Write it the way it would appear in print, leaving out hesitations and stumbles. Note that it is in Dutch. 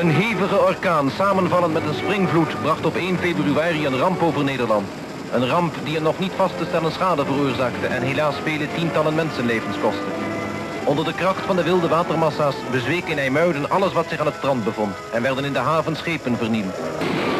Een hevige orkaan, samenvallend met een springvloed, bracht op 1 februari een ramp over Nederland. Een ramp die een nog niet vast te stellen schade veroorzaakte en helaas vele tientallen mensenlevens kostte. Onder de kracht van de wilde watermassa's bezweek in IJmuiden alles wat zich aan het strand bevond en werden in de haven schepen vernield.